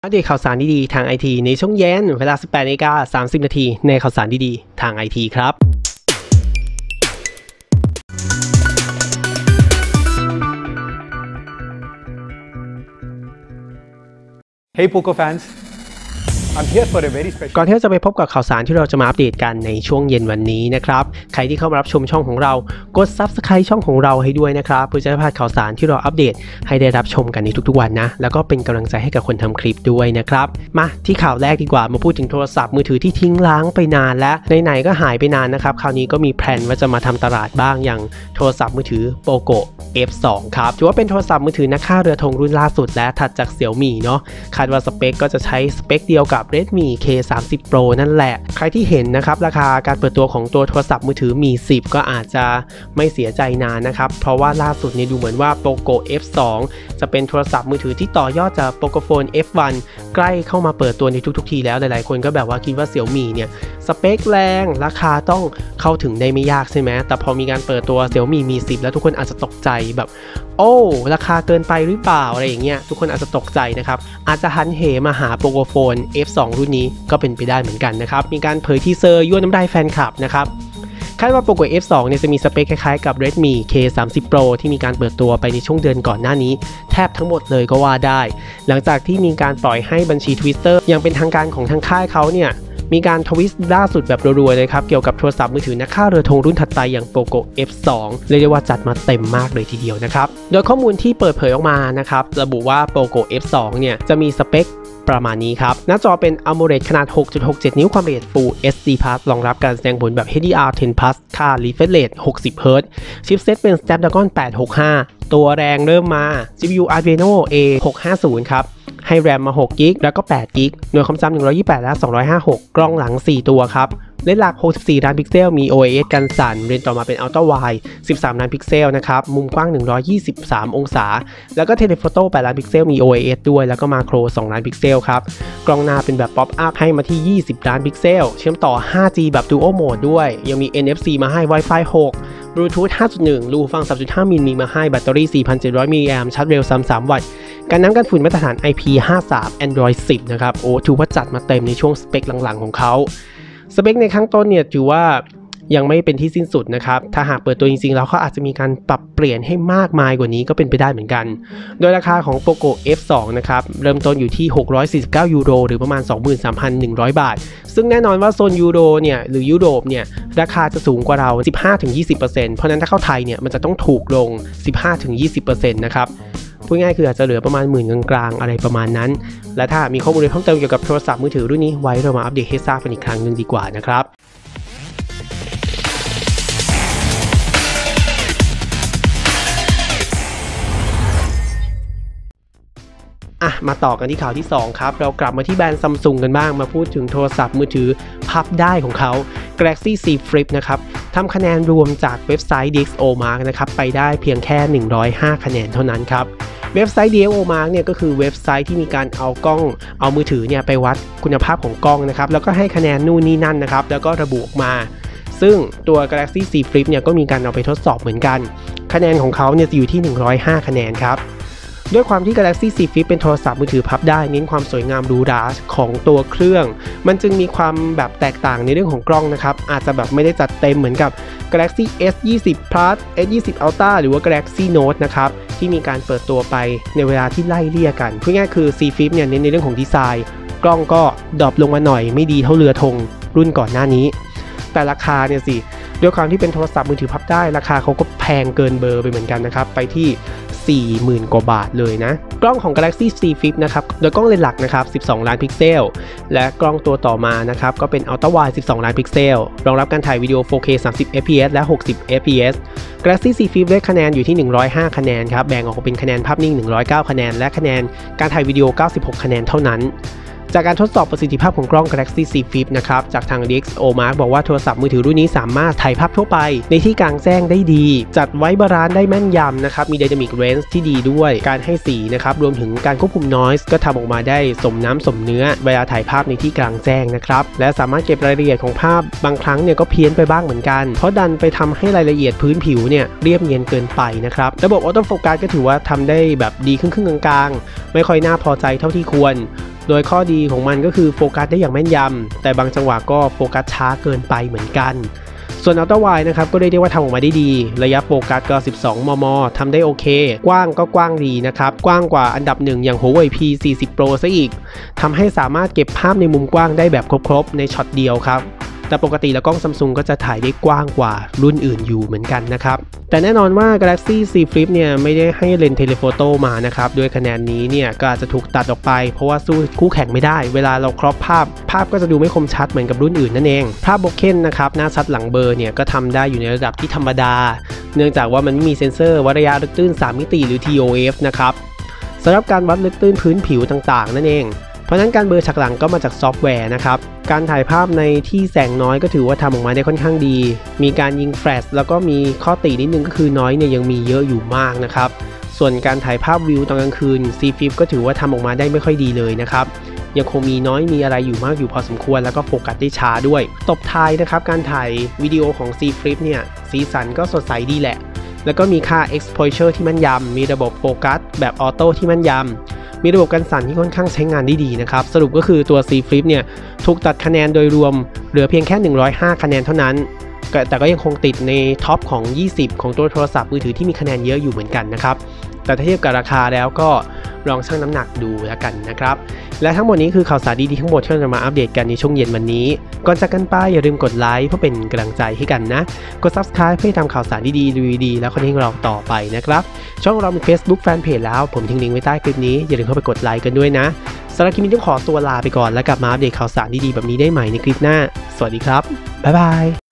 อัปเดตข่าวสารดีๆทางไอทีในช่วงเย็นเวลา 18:30 น.ในข่าวสารดีๆทางไอทีครับ Hey Poco fans, I'm here for a very special ก่อนที่จะไปพบกับข่าวสารที่เราจะมาอัปเดตกันในช่วงเย็นวันนี้นะครับใครที่เข้ามารับชมช่องของเรากด Subscribe ช่องของเราให้ด้วยนะครับเพื่อจะไม่พลาดข่าวสารที่เราอัปเดตให้ได้รับชมกันในทุกๆวันนะแล้วก็เป็นกำลังใจให้กับคนทำคลิปด้วยนะครับมาที่ข่าวแรกดีกว่ามาพูดถึงโทรศัพท์มือถือที่ทิ้งล้างไปนานและไหนๆก็หายไปนานนะครับคราวนี้ก็มีแพลนว่าจะมาทำตลาดบ้างอย่างโทรศัพท์มือถือ Poco F2 ครับถือว่าเป็นโทรศัพท์มือถือนักฆ่าเรือธงรุ่นล่าสุดและถัดจาก Xiaomi เนาะคาดว่าสเปคก็จะใช้สเปคเดียวกับ Redmi K30 Pro นั่นแหละใครที่เห็นนะครับราคาการเปิดตัวของตัวโทรศัพท์มือถือมี 10 ก็อาจจะไม่เสียใจนานนะครับเพราะว่าล่าสุดเนี่ยดูเหมือนว่า Poco F2 จะเป็นโทรศัพท์มือถือที่ต่อยอดจาก Pocophone F1 ใกล้เข้ามาเปิดตัวในทุกๆทีแล้วหลายๆคนก็แบบว่าคิดว่า Xiaomi เนี่ยสเปคแรงราคาต้องเข้าถึงได้ไม่ยากใช่ไหมแต่พอมีการเปิดตัว Xiaomi มี 10 แล้วทุกคนอาจจะตกใจแบบโอ้ราคาเกินไปหรือเปล่าอะไรอย่างเงี้ยทุกคนอาจจะตกใจนะครับอาจจะหันเหมาหา Pocophone F2 รุ่นนี้ก็เป็นไปได้เหมือนกันนะครับมีการเผยทีเซอร์ยั่วน้ำลายแฟนคลับนะครับคาดว่า Poco F2 เนี่ยจะมีสเปคคล้ายๆกับ Redmi K30 Pro ที่มีการเปิดตัวไปในช่วงเดือนก่อนหน้านี้แทบทั้งหมดเลยก็ว่าได้หลังจากที่มีการปล่อยให้บัญชี Twitter อย่างเป็นทางการของทางค่ายเขาเนี่ยมีการทวิสต์ล่าสุดแบบรัวๆเลยครับเกี่ยวกับโทรศัพท์มือถือนักฆ่าเรือธงรุ่นถัดไปอย่าง Poco F2 เรียกได้ว่าจัดมาเต็มมากเลยทีเดียวนะครับโดยข้อมูลที่เปิดเผยออกมานะครับระบุว่า Poco F2 เนี่ยจะมีสเปคประมาณนี้ครับหน้าจอเป็น AMOLED ขนาด 6.67 นิ้วความละเอียด Full HD+ รองรับการแสดงผลแบบ HDR10+ ค่า refresh rate 60 Hz ชิปเซตเป็น Snapdragon 865 ตัวแรงเริ่มมา CPU Adreno A650 ครับให้ RAM มา6 GB แล้วก็8 GB หน่วยความจำ128และ256กล้องหลัง4ตัวครับเลนส์หลัก64ล้านพิกเซลมี OIS กันสั่นเลนส์ต่อมาเป็น Ultra Wide 13ล้านพิกเซลนะครับมุมกว้าง123องศาแล้วก็เทเลโฟโต้8ล้านพิกเซลมี OIS ด้วยแล้วก็มาโคร2ล้านพิกเซลครับกล้องหน้าเป็นแบบ Pop Up ให้มาที่20ล้านพิกเซลเชื่อมต่อ 5G แบบ Dual Mode ด้วยยังมี NFC มาให้ Wi-Fi 6 Bluetooth 5.1 รูฟัง 3.5 มิลมีมาให้แบตเตอรี่ 4,700 มิลลิแอมป์ชาร์จเร็ว33 วัตต์การน้ำกันฝุ่นมาตรฐาน IP53 Android 10 นะครับโอ้ถือว่าจัดมาเต็มในช่วงสเปคหลังๆของเขาสเปคในข้างต้นเนี่ยถือว่ายังไม่เป็นที่สิ้นสุดนะครับถ้าหากเปิดตัวจริงๆแล้วเขาอาจจะมีการปรับเปลี่ยนให้มากมายกว่านี้ก็เป็นไปได้เหมือนกันโดยราคาของ Poco F2 นะครับเริ่มต้นอยู่ที่649ยูโรหรือประมาณ 23,100 บาทซึ่งแน่นอนว่าโซนยูโรเนี่ยหรือยุโรปเนี่ยราคาจะสูงกว่าเรา 15-20% เพราะนั้นถ้าเข้าไทยเนี่ยมันจะต้องถูกลง 15-20% นะครับพูดง่ายคืออาจจะเหลือประมาณ10,000กลางๆอะไรประมาณนั้นและถ้ามีข้อมูลเพิ่มเติมเกี่ยวกับโทรศัพท์มือถือรุ่นนี้ไว้เรามาอัปเดตให้ทราบกันอีกครั้งหนึ่งดีกว่านะครับมาต่อกันที่ข่าวที่2ครับเรากลับมาที่แบรนด์ Samsung กันบ้างมาพูดถึงโทรศัพท์มือถือพับได้ของเขา Galaxy Z Flip นะครับทำคะแนนรวมจากเว็บไซต์ DxOMark นะครับไปได้เพียงแค่105คะแนนเท่านั้นครับเว็บไซต์ DxOMark เนี่ยก็คือเว็บไซต์ที่มีการเอามือถือเนี่ยไปวัดคุณภาพของกล้องนะครับแล้วก็ให้คะแนนนู่นนี่นั่นนะครับแล้วก็ระบุออกมาซึ่งตัว Galaxy Z Flip เนี่ยก็มีการเอาไปทดสอบเหมือนกันคะแนนของเขาเนี่ยจะอยู่ที่105คะแนนครับด้วยความที่ Galaxy Z Flip เป็นโทรศัพท์มือถือพับได้เน้นความสวยงามหรูหราของตัวเครื่องมันจึงมีความแบบแตกต่างในเรื่องของกล้องนะครับอาจจะแบบไม่ได้จัดเต็มเหมือนกับ Galaxy S20 Plus S20 Ultra หรือว่า Galaxy Note นะครับที่มีการเปิดตัวไปในเวลาที่ไล่เลี่ยกันพูดง่ายคือ Z Flip เนี่ยเน้นในเรื่องของดีไซน์กล้องก็ดรอปลงมาหน่อยไม่ดีเท่าเรือธงรุ่นก่อนหน้านี้แต่ราคาเนี่ยสิด้วยความที่เป็นโทรศัพท์มือถือพับได้ราคาเขาก็แพงเกินเบอร์ไปเหมือนกันนะครับไปที่40,000 กว่าบาทเลยนะกล้องของ Galaxy Z Flip นะครับโดยกล้องเลนส์หลักนะครับ12ล้านพิกเซลและกล้องตัวต่อมานะครับก็เป็น Ultra Wide 12ล้านพิกเซลรองรับการถ่ายวิดีโอ 4K 30 fps และ60 fps Galaxy Z Flip ได้คะแนนอยู่ที่105คะแนนครับแบ่งออกเป็นคะแนนภาพนิ่ง109คะแนนและคะแนนการถ่ายวิดีโอ96คะแนนเท่านั้นจากการทดสอบประสิทธิภาพของกล้อง Galaxy Z Flip นะครับจากทาง DxOMark บอกว่าโทรศัพท์มือถือรุ่นนี้สามารถถ่ายภาพทั่วไปในที่กลางแจ้งได้ดีจัดไว้บาลานซ์ได้แม่นยำนะครับมี Dynamic Range ที่ดีด้วยการให้สีนะครับรวมถึงการควบคุม Noise ก็ทำออกมาได้สมน้ำสมเนื้อเวลาถ่ายภาพในที่กลางแจ้งนะครับและสามารถเก็บรายละเอียดของภาพบางครั้งเนี่ยก็เพี้ยนไปบ้างเหมือนกันเพราะดันไปทำให้รายละเอียดพื้นผิวเนี่ยเรียบเนียนเกินไปนะครับระบบ Auto Focus ก็ถือว่าทำได้แบบดีครึ่งๆกลางๆไม่ค่อยน่าพอใจเท่าที่ควรโดยข้อดีของมันก็คือโฟกัสได้อย่างแม่นยำแต่บางจังหวะก็โฟกัสช้าเกินไปเหมือนกันส่วนอัลตร้าไวด์นะครับก็เรียกได้ว่าทำออกมาได้ดีระยะโฟกัสก็12 มมทำได้โอเคกว้างก็กว้างดีนะครับกว้างกว่าอันดับหนึ่งอย่าง Huawei P40 Pro ซะอีกทำให้สามารถเก็บภาพในมุมกว้างได้แบบครบๆในช็อตเดียวครับแต่ปกติแล้วกล้อง Samsung ก็จะถ่ายได้กว้างกว่ารุ่นอื่นอยู่เหมือนกันนะครับแต่แน่นอนว่า Galaxy Z Flip เนี่ยไม่ได้ให้เลนส์เทเลโฟโต้มานะครับด้วยคะแนนนี้เนี่ยก็อาจจะถูกตัดออกไปเพราะว่าสู้คู่แข่งไม่ได้เวลาเราครอปภาพก็จะดูไม่คมชัดเหมือนกับรุ่นอื่นนั่นเองภาพโบเคนนะครับหน้าชัดหลังเบลอเนี่ยก็ทำได้อยู่ในระดับที่ธรรมดาเนื่องจากว่ามันไม่มีเซ็นเซอร์วัดระยะลึกตื้น3มิติหรือ TOF นะครับสำหรับการวัดลึกตื้นพื้นผิวต่างๆนั่นเองเพราะนั้นการเบลอฉากหลังก็มาจากซอฟต์แวร์นะครับการถ่ายภาพในที่แสงน้อยก็ถือว่าทำออกมาได้ค่อนข้างดีมีการยิงแฟลชแล้วก็มีข้อตินิดนึงก็คือน้อยเนี่ยยังมีเยอะอยู่มากนะครับส่วนการถ่ายภาพวิวตอนกลางคืน Z Flip ก็ถือว่าทำออกมาได้ไม่ค่อยดีเลยนะครับยังคงมีน้อยมีอะไรอยู่มากอยู่พอสมควรแล้วก็โฟกัสได้ช้าด้วยตบท้ายนะครับการถ่ายวิดีโอของ Z Flip เนี่ยสีสันก็สดใสดีแหละแล้วก็มีค่า exposure ที่แม่นยำมีระบบโฟกัสแบบออโต้ที่แม่นยำมีระบบกันสั่นที่ค่อนข้างใช้งานได้ดีนะครับสรุปก็คือตัว Z Flip เนี่ยถูกตัดคะแนนโดยรวมเหลือเพียงแค่105คะแนนเท่านั้นแต่ก็ยังคงติดในท็อปของ20ของตัวโทรศัพท์มือถือที่มีคะแนนเยอะอยู่เหมือนกันนะครับแต่ถ้าเทียบกับราคาแล้วก็ลองชั่งน้ำหนักดูแล้วกันนะครับและทั้งหมดนี้คือข่าวสารดีๆทั้งหมดที่เราจะมาอัปเดตกันในช่วงเย็นวันนี้ก่อนจากกันไปอย่าลืมกดไลค์เพื่อเป็นกำลังใจให้กันนะกด Subscribe เพื่อทำข่าวสารดีๆรีวิวดีแล้วคอนเทนต์เราต่อไปนะครับช่องเรามี Facebook Fanpage แล้วผมทิ้งลิงก์ไว้ใต้คลิปนี้อย่าลืมเข้าไปกดไลค์กันด้วยนะสำหรับคลิปนี้ต้องขอตัวลาไปก่อนแล้วกลับมาอัปเดตข่าวสารดีๆแบบนี้ได้ใหม่ในคลิปหน้าสวัสดีครับบ๊ายบาย